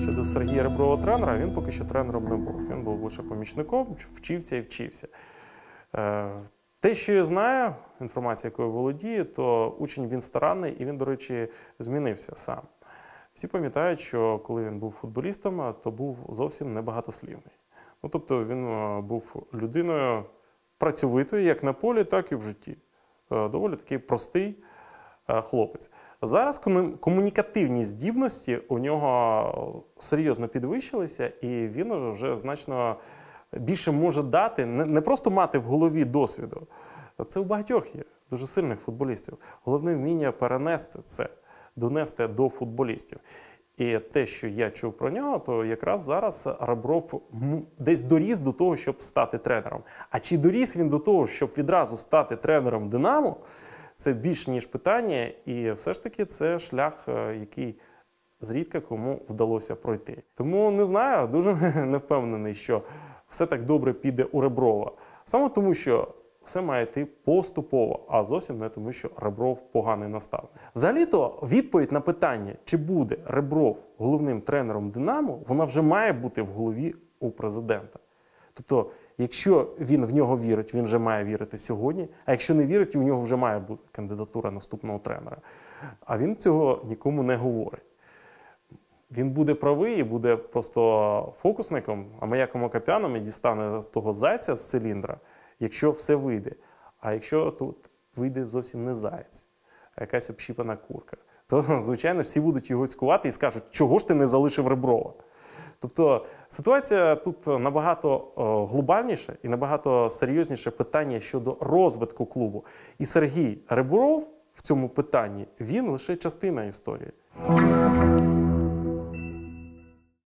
щодо Сергія Реброва тренера, він поки що тренером не був. Він був лише помічником, вчився і вчився. Те, що я знаю, інформація, якою володію, то учень він старанний і він, до речі, змінився сам. Всі пам'ятають, що коли він був футболістом, то був зовсім небагатослівний. Ну, тобто він був людиною працьовитою як на полі, так і в житті. Доволі такий простий хлопець. Зараз комунікативні здібності у нього серйозно підвищилися, і він вже значно більше може дати, не просто мати в голові досвіду. Це у багатьох є, дуже сильних футболістів. Головне вміння перенести це, донести до футболістів. І те, що я чув про нього, то якраз зараз Ребров десь доріс до того, щоб стати тренером. А чи доріс він до того, щоб відразу стати тренером «Динамо», це більш ніж питання, і все ж таки це шлях, який зрідка кому вдалося пройти. Тому не знаю, дуже не впевнений, що все так добре піде у Реброва. Саме тому, що все має йти поступово, а зовсім не тому, що Ребров поганий наставник. Взагалі-то відповідь на питання, чи буде Ребров головним тренером «Динамо», вона вже має бути в голові у президента. Тобто, якщо він в нього вірить, він вже має вірити сьогодні, а якщо не вірить, у нього вже має бути кандидатура наступного тренера. А він цього нікому не говорить. Він буде правий і буде просто фокусником, амаяком Акопяном і дістане того зайця з циліндра, якщо все вийде. А якщо тут вийде зовсім не заєць, а якась общіпана курка, то, звичайно, всі будуть його цькувати і скажуть, чого ж ти не залишив Реброва? Тобто ситуація тут набагато глобальніша і набагато серйозніше питання щодо розвитку клубу. І Сергій Ребров в цьому питанні, він лише частина історії.